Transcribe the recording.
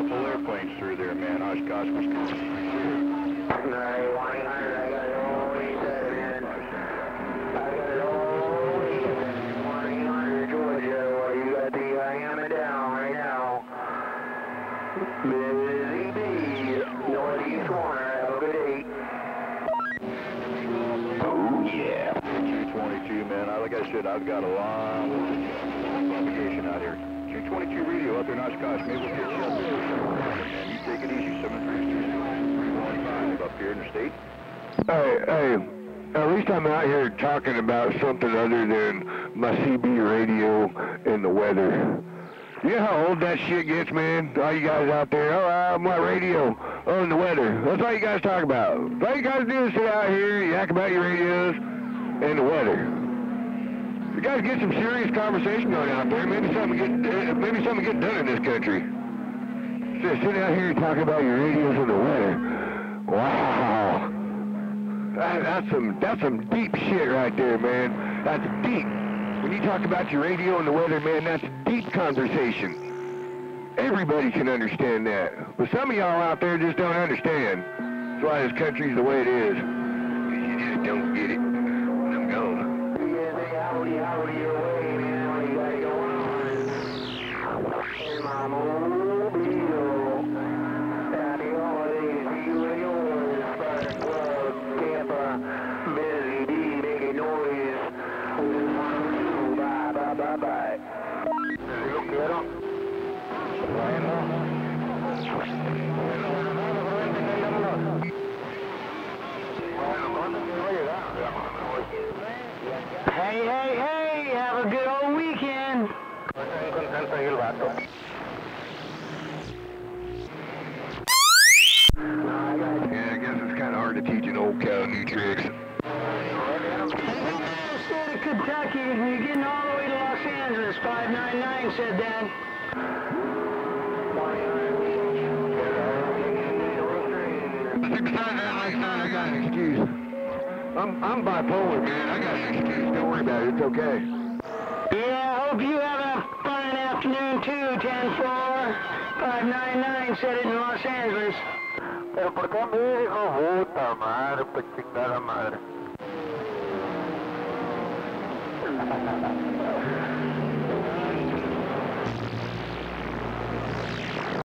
couple airplanes through there, man. Oshkosh, Wisconsin. 100, I got it all reset, man. I got it all reset. 100, Georgia, well, you got the hammer down right now. Busy bee, northeast corner, have a good day. Oh, yeah. 222, man. Like I said, I've got a long propagation out here. 222 radio up there in Oshkosh. Maybe we'll get you up there. Man, you take it easy. 736-315 up here in the state. Hey, at least I'm out here talking about something other than my CB radio and the weather. You know how old that shit gets, man? All you guys out there, oh, my radio, oh, and the weather. That's all you guys talk about. All you guys do is sit out here, yak about your radios and the weather. You guys get some serious conversation going out there. Maybe something get done in this country. Just sitting out here talking about your radios and the weather. Wow. That's some deep shit right there, man. That's deep. When you talk about your radio and the weather, man, that's deep conversation. Everybody can understand that. But some of y'all out there just don't understand. That's why this country's the way it is. You just don't get it. I'm gone. Howdy your way, man. What you got going on? In my mobile. Happy holidays, you and yours. Spark Club, Tampa. Busy D, making noise. Bye. Yo quiero. Hey, have a good old weekend. Yeah, I guess it's kind of hard to teach an old cow new tricks. State of Kentucky, you're getting all the way to Los Angeles. 599 said that. Besides that, like I got an excuse. I'm bipolar, man. I got an excuse. Don't worry about it. It's okay. Yeah, hope you have a fine afternoon too. 10-4. 599 said it in Los Angeles. Pero ¿por qué me dijo puta madre, pues chingada madre?